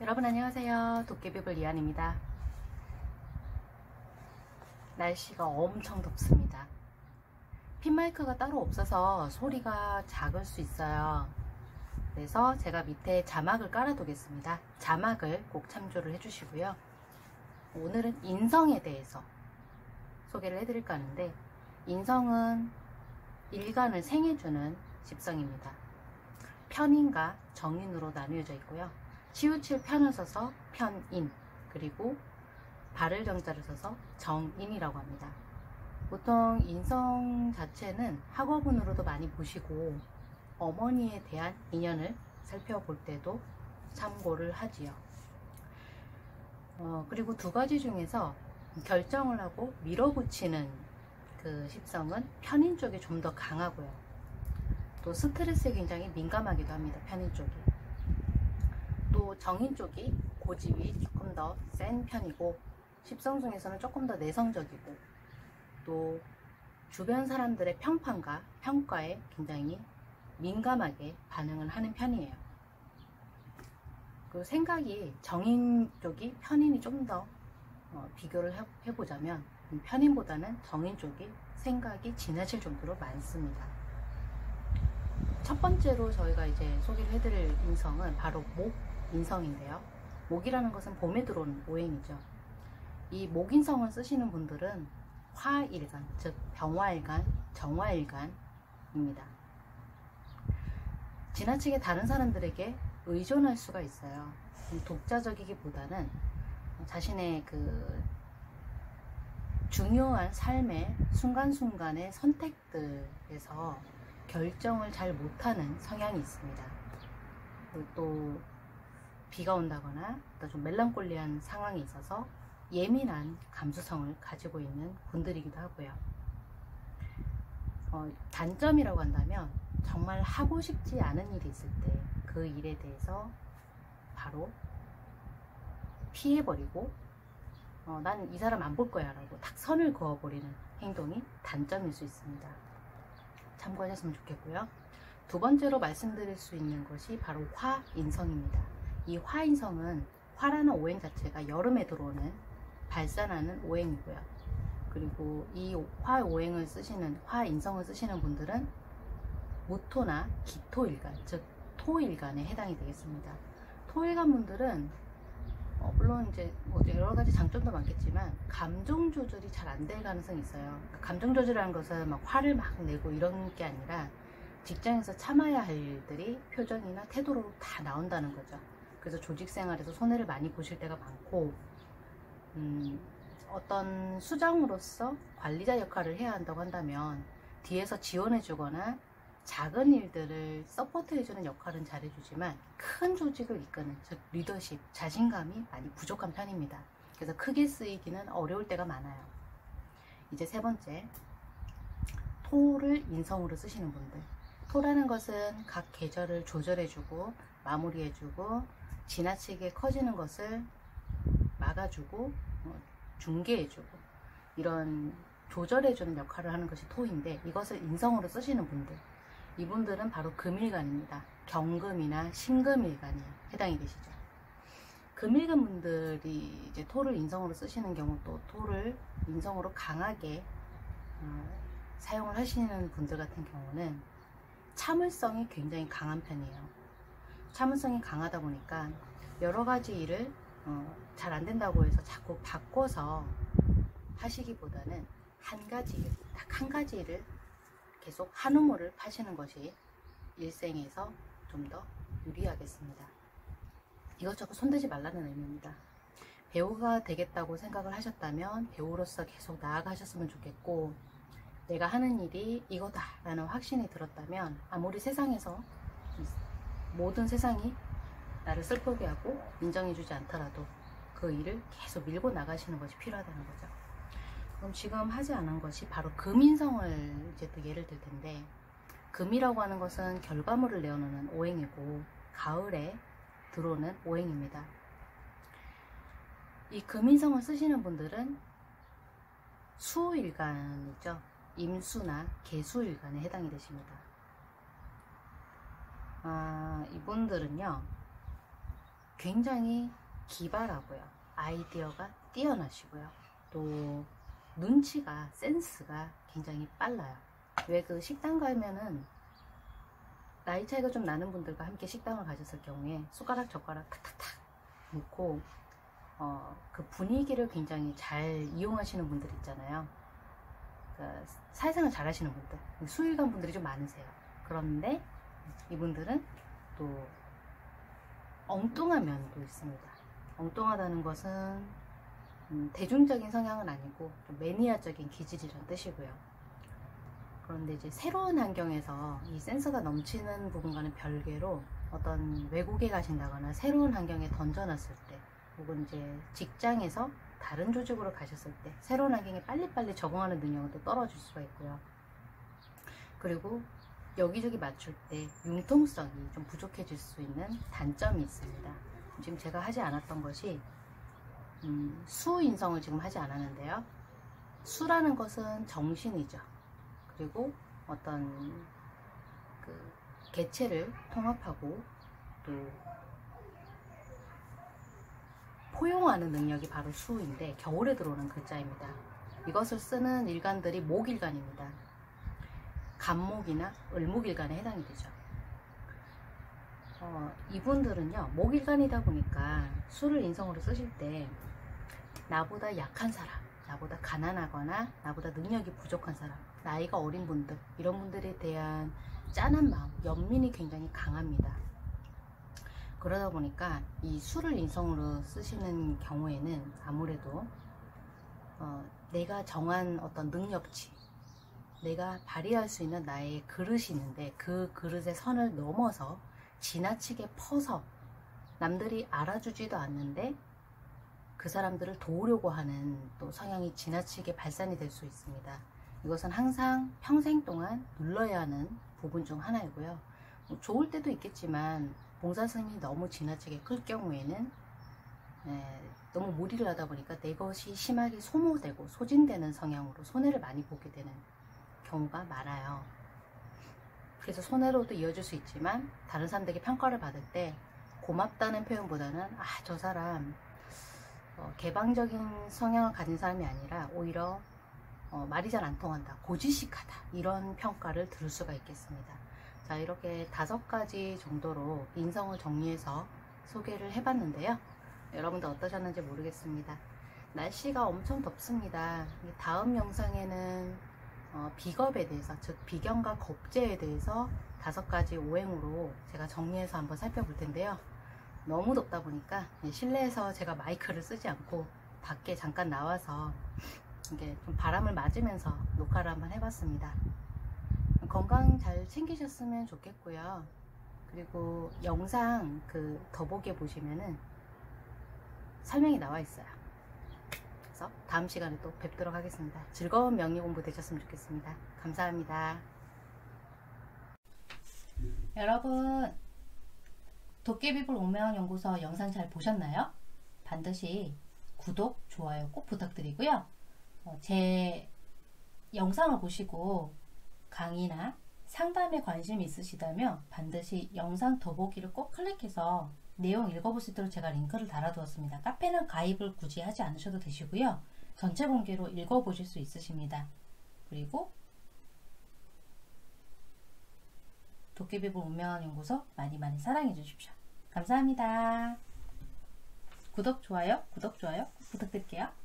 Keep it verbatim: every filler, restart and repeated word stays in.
여러분 안녕하세요. 도깨비불 이한입니다. 날씨가 엄청 덥습니다. 핀마이크가 따로 없어서 소리가 작을 수 있어요. 그래서 제가 밑에 자막을 깔아 두겠습니다. 자막을 꼭 참조를 해주시고요. 오늘은 인성에 대해서 소개를 해드릴까 하는데, 인성은 일간을 생해주는 십성입니다. 편인과 정인으로 나뉘어져 있고요. 치우칠 편을 써서 편인, 그리고 발을 정자를 써서 정인이라고 합니다. 보통 인성 자체는 학어분으로도 많이 보시고 어머니에 대한 인연을 살펴볼 때도 참고를 하지요. 어, 그리고 두 가지 중에서 결정을 하고 밀어붙이는 그 십성은 편인 쪽이 좀 더 강하고요. 또 스트레스에 굉장히 민감하기도 합니다. 편인 쪽이. 또 정인 쪽이 고집이 조금 더 센 편이고, 십성 중에서는 조금 더 내성적이고, 또 주변 사람들의 평판과 평가에 굉장히 민감하게 반응을 하는 편이에요. 그 생각이 정인 쪽이 편인이 좀 더 어, 비교를 해, 해보자면 편인보다는 정인 쪽이 생각이 지나칠 정도로 많습니다. 첫 번째로 저희가 이제 소개를 해드릴 인성은 바로 목 인성인데요. 목이라는 것은 봄에 들어오는 오행이죠. 이 목인성을 쓰시는 분들은 화일간, 즉 병화일간, 정화일간입니다. 지나치게 다른 사람들에게 의존할 수가 있어요. 독자적이기보다는 자신의 그 중요한 삶의 순간순간의 선택들에서 결정을 잘 못하는 성향이 있습니다. 또 비가 온다거나 또 좀 멜랑콜리한 상황이 있어서 예민한 감수성을 가지고 있는 분들이기도 하고요. 어, 단점이라고 한다면 정말 하고 싶지 않은 일이 있을 때 그 일에 대해서 바로 피해버리고 어, 난 이 사람 안 볼 거야 라고 딱 선을 그어버리는 행동이 단점일 수 있습니다. 참고하셨으면 좋겠고요. 두 번째로 말씀드릴 수 있는 것이 바로 화인성입니다. 이 화인성은 화라는 오행 자체가 여름에 들어오는 발산하는 오행이고요. 그리고 이 화 오행을 쓰시는 화인성을 쓰시는 분들은 무토나 기토일간, 즉 토일간에 해당이 되겠습니다. 토일간 분들은 어, 물론 이제 뭐 여러 가지 장점도 많겠지만 감정 조절이 잘 안 될 가능성이 있어요. 감정 조절이라는 것은 막 화를 막 내고 이런 게 아니라 직장에서 참아야 할 일들이 표정이나 태도로 다 나온다는 거죠. 그래서 조직 생활에서 손해를 많이 보실 때가 많고, 음, 어떤 수장으로서 관리자 역할을 해야 한다고 한다면 뒤에서 지원해 주거나 작은 일들을 서포트 해주는 역할은 잘해주지만 큰 조직을 이끄는, 즉 리더십, 자신감이 많이 부족한 편입니다. 그래서 크게 쓰이기는 어려울 때가 많아요. 이제 세 번째, 토를 인성으로 쓰시는 분들. 토라는 것은 각 계절을 조절해주고 마무리해주고 지나치게 커지는 것을 막아주고 중개해주고 이런 조절해주는 역할을 하는 것이 토인데, 이것을 인성으로 쓰시는 분들, 이분들은 바로 금일간입니다. 경금이나 신금일간에 해당이 되시죠. 금일간 분들이 이제 토를 인성으로 쓰시는 경우, 또 토를 인성으로 강하게 어, 사용을 하시는 분들 같은 경우는 참을성이 굉장히 강한 편이에요. 참을성이 강하다 보니까 여러 가지 일을 어, 잘 안 된다고 해서 자꾸 바꿔서 하시기보다는 한 가지 일, 딱 한 가지 일을 계속 한 우물을 파시는 것이 일생에서 좀 더 유리하겠습니다. 이것저것 손대지 말라는 의미입니다. 배우가 되겠다고 생각을 하셨다면 배우로서 계속 나아가셨으면 좋겠고, 내가 하는 일이 이거다 라는 확신이 들었다면 아무리 세상에서 모든 세상이 나를 슬프게 하고 인정해주지 않더라도 그 일을 계속 밀고 나가시는 것이 필요하다는 거죠. 그럼 지금 하지 않은 것이 바로 금인성을 이제 또 예를 들 텐데, 금이라고 하는 것은 결과물을 내어놓는 오행이고 가을에 들어오는 오행입니다. 이 금인성을 쓰시는 분들은 수일간이죠. 임수나 개수일간에 해당이 되십니다. 아, 이분들은요 굉장히 기발하고요. 아이디어가 뛰어나시고요. 또 눈치가, 센스가 굉장히 빨라요. 왜 그 식당 가면은 나이 차이가 좀 나는 분들과 함께 식당을 가셨을 경우에 숟가락 젓가락 탁탁탁 놓고 어, 그 분위기를 굉장히 잘 이용하시는 분들 있잖아요. 그 사회생활 잘 하시는 분들, 수일간 분들이 좀 많으세요. 그런데 이분들은 또 엉뚱한 면도 있습니다. 엉뚱하다는 것은 음, 대중적인 성향은 아니고 좀 매니아적인 기질이란 뜻이고요. 그런데 이제 새로운 환경에서 이 센스가 넘치는 부분과는 별개로 어떤 외국에 가신다거나 새로운 환경에 던져놨을 때, 혹은 이제 직장에서 다른 조직으로 가셨을 때 새로운 환경에 빨리빨리 적응하는 능력은 또 떨어질 수가 있고요. 그리고 여기저기 맞출 때 융통성이 좀 부족해질 수 있는 단점이 있습니다. 지금 제가 하지 않았던 것이 음, 수 인성을 지금 하지 않았는데요. 수라는 것은 정신이죠. 그리고 어떤 그 개체를 통합하고 또 포용하는 능력이 바로 수인데 겨울에 들어오는 글자입니다. 이것을 쓰는 일간들이 목일간입니다. 간목이나 을목일간에 해당이 되죠. 어, 이분들은요, 목일간이다 보니까 수를 인성으로 쓰실 때 나보다 약한 사람, 나보다 가난하거나 나보다 능력이 부족한 사람, 나이가 어린 분들, 이런 분들에 대한 짠한 마음, 연민이 굉장히 강합니다. 그러다 보니까 이 수를 인성으로 쓰시는 경우에는 아무래도 어, 내가 정한 어떤 능력치, 내가 발휘할 수 있는 나의 그릇이 있는데 그 그릇의 선을 넘어서 지나치게 퍼서 남들이 알아주지도 않는데 그 사람들을 도우려고 하는 또 성향이 지나치게 발산이 될 수 있습니다. 이것은 항상 평생 동안 눌러야 하는 부분 중 하나이고요. 뭐 좋을 때도 있겠지만 봉사승이 너무 지나치게 클 경우에는 에, 너무 무리를 하다 보니까 내 것이 심하게 소모되고 소진되는 성향으로 손해를 많이 보게 되는 경우가 많아요. 그래서 손해로도 이어질 수 있지만 다른 사람들에게 평가를 받을 때 고맙다는 표현보다는 아, 저 사람 어, 개방적인 성향을 가진 사람이 아니라 오히려 어, 말이 잘 안 통한다, 고지식하다, 이런 평가를 들을 수가 있겠습니다. 자, 이렇게 다섯 가지 정도로 인성을 정리해서 소개를 해봤는데요. 여러분들 어떠셨는지 모르겠습니다. 날씨가 엄청 덥습니다. 다음 영상에는 어, 비겁에 대해서, 즉 비견과 겁재에 대해서 다섯 가지 오행으로 제가 정리해서 한번 살펴볼 텐데요. 너무 덥다 보니까 실내에서 제가 마이크를 쓰지 않고 밖에 잠깐 나와서 이게 좀 바람을 맞으면서 녹화를 한번 해봤습니다. 건강 잘 챙기셨으면 좋겠고요. 그리고 영상 그 더보기에 보시면은 설명이 나와 있어요. 그래서 다음 시간에 또 뵙도록 하겠습니다. 즐거운 명리 공부 되셨으면 좋겠습니다. 감사합니다. 여러분, 도깨비불 오명연구소 영상 잘 보셨나요? 반드시 구독, 좋아요 꼭 부탁드리고요. 어, 제 영상을 보시고 강의나 상담에 관심이 있으시다면 반드시 영상 더보기를 꼭 클릭해서 내용 읽어볼 수 있도록 제가 링크를 달아두었습니다. 카페는 가입을 굳이 하지 않으셔도 되시고요. 전체 공개로 읽어보실 수 있으십니다. 그리고 도깨비불 운명연구소 많이 많이 사랑해 주십시오. 감사합니다. 구독, 좋아요, 구독, 좋아요 꼭 부탁드릴게요.